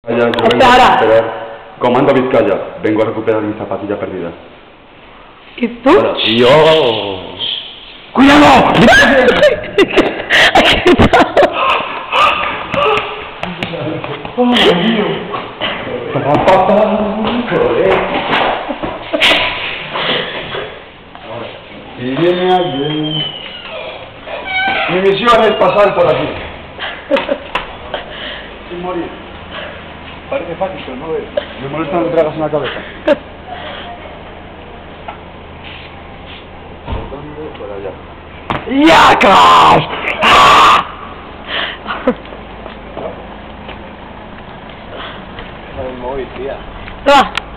Vaya, yo vengo a recuperar. Comando Vizcaya, vengo a recuperar mi zapatilla perdida. ¿Y tú? Hola, tío. ¡Cuidado! ¡Oh, Dios mío! Y viene alguien. Mi misión es pasar por aquí. Sin morir. Parece fácil, pero no es. Me molesta que me tragas en la cabeza. ¿Por dónde? Por allá. ¡Yacas! El móvil, tía. Va.